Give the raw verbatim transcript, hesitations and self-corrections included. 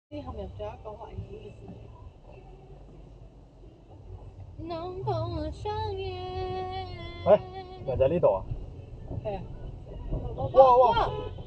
呢陷入咗一個懷疑嘅事。能同我相約。 喂，人就喺呢度啊！ 係啊！ 哇哇！ 哇！